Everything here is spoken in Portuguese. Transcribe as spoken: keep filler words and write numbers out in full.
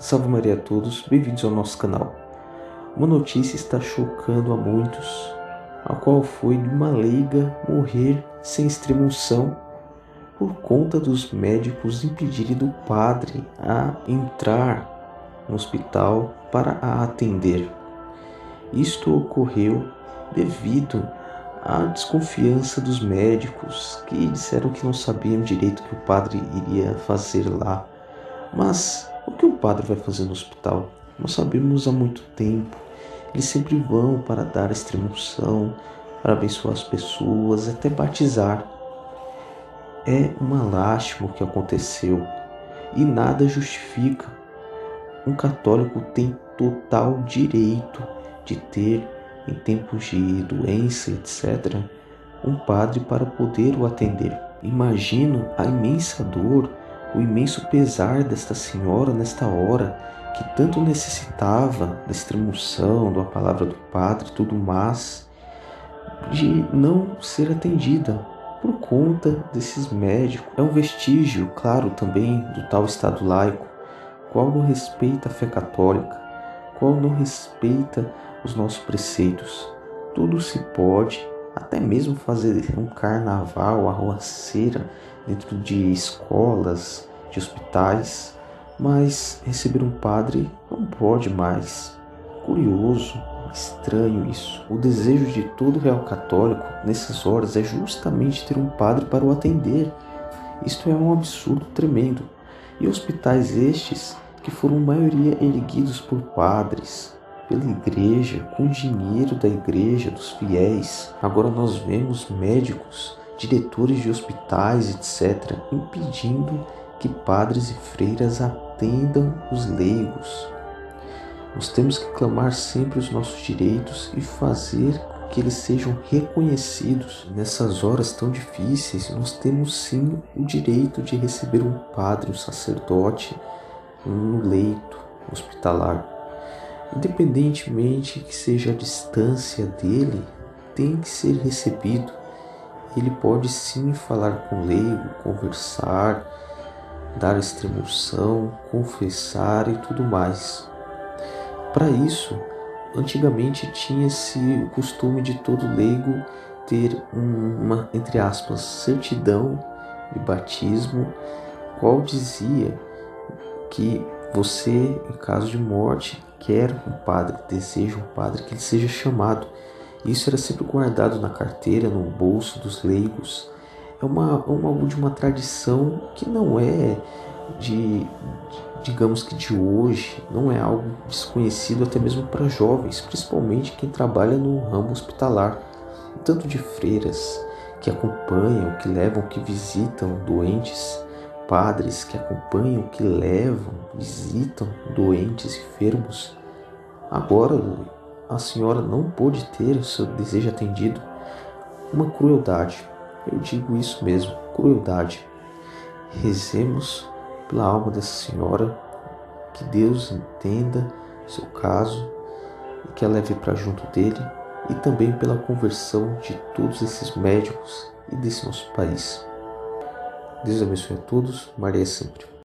Salve Maria a todos, bem-vindos ao nosso canal. Uma notícia está chocando a muitos, a qual foi de uma leiga morrer sem extrema-unção por conta dos médicos impedirem do padre a entrar no hospital para a atender. Isto ocorreu devido à desconfiança dos médicos, que disseram que não sabiam direito o que o padre iria fazer lá. Mas o que o padre vai fazer no hospital? Nós sabemos há muito tempo. Eles sempre vão para dar extrema-unção, para abençoar as pessoas, até batizar. É uma lástima o que aconteceu e nada justifica. Um católico tem total direito de ter, em tempos de doença, etcétera, um padre para poder o atender. Imagino a imensa dor, o imenso pesar desta senhora nesta hora, que tanto necessitava da extrema-unção, da palavra do padre e tudo mais, de não ser atendida por conta desses médicos. É um vestígio, claro, também do tal Estado laico, qual não respeita a fé católica, qual não respeita os nossos preceitos. Tudo se pode, até mesmo fazer um carnaval, arruaceira dentro de escolas, de hospitais, mas receber um padre não pode mais. Curioso, estranho isso. O desejo de todo real católico nessas horas é justamente ter um padre para o atender. Isto é um absurdo tremendo. E hospitais estes que foram maioria erguidos por padres, pela igreja, com dinheiro da igreja, dos fiéis. Agora nós vemos médicos, diretores de hospitais, etcétera, impedindo que padres e freiras atendam os leigos. Nós temos que clamar sempre os nossos direitos e fazer com que eles sejam reconhecidos. Nessas horas tão difíceis, nós temos sim o direito de receber um padre, um sacerdote, no leito hospitalar. Independentemente que seja a distância dele, tem que ser recebido. Ele pode sim falar com o leigo, conversar, dar extrema-unção, confessar e tudo mais. Para isso, antigamente tinha-se o costume de todo leigo ter uma, entre aspas, certidão de batismo, qual dizia que você, em caso de morte, quer um padre, deseja um padre, que ele seja chamado. Isso era sempre guardado na carteira, no bolso dos leigos. É uma, uma, de uma tradição que não é de, digamos que de hoje, não é algo desconhecido até mesmo para jovens, principalmente quem trabalha no ramo hospitalar. Tanto de freiras que acompanham, que levam, que visitam doentes, padres que acompanham, que levam, visitam doentes e enfermos. Agora a senhora não pôde ter o seu desejo atendido. Uma crueldade, eu digo isso mesmo, crueldade. Rezemos pela alma dessa senhora, que Deus entenda o seu caso e que a leve para junto dele, e também pela conversão de todos esses médicos e desse nosso país. Deus abençoe a todos, Maria sempre.